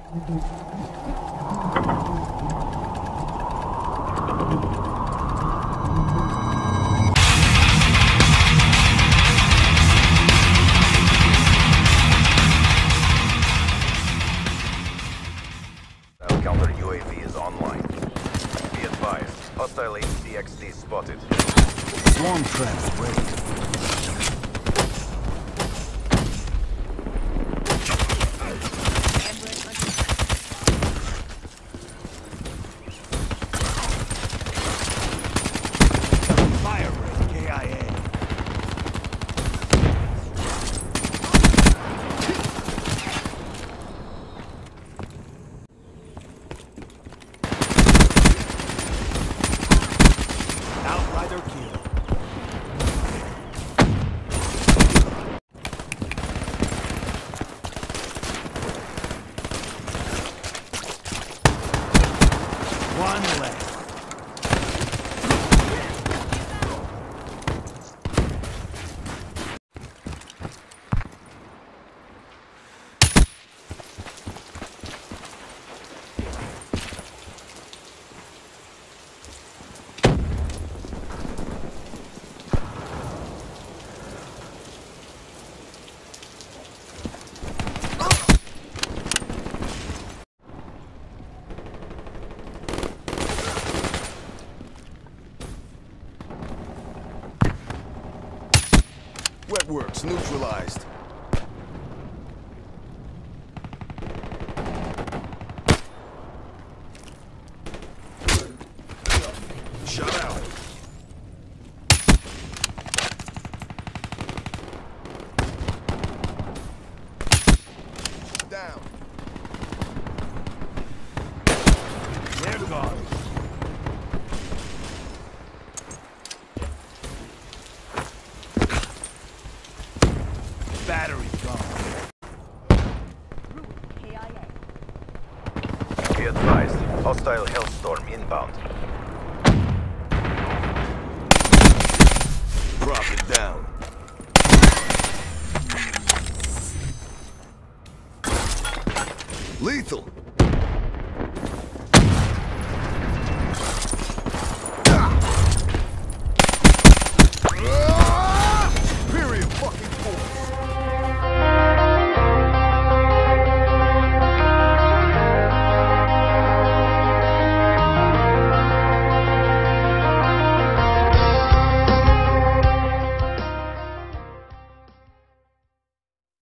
Counter UAV is online. Be advised, hostile HCXD spotted. Swarm trap ready. Fire rate KIA. Outrider kill. One left. Wetworks neutralized. Shut out. Down. They're gone. Battery gone. KIA. Be advised, hostile Hellstorm inbound. Drop it down. Lethal.